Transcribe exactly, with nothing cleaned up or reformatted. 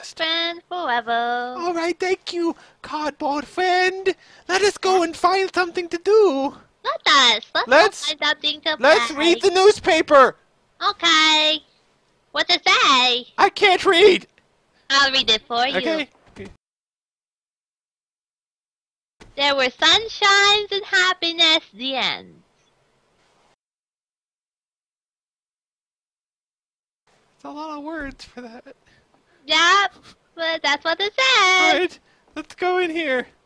best friend forever. All right, thank you, Cardboard Friend. Let us go and find something to do. Let us. Let's, Let's go find something to Let's play. read the newspaper. Okay. What does it say? I can't read. I'll read it for you. Okay. There were sunshines and happiness, the end. It's a lot of words for that. Yep, but that's what it says. Alright, let's go in here.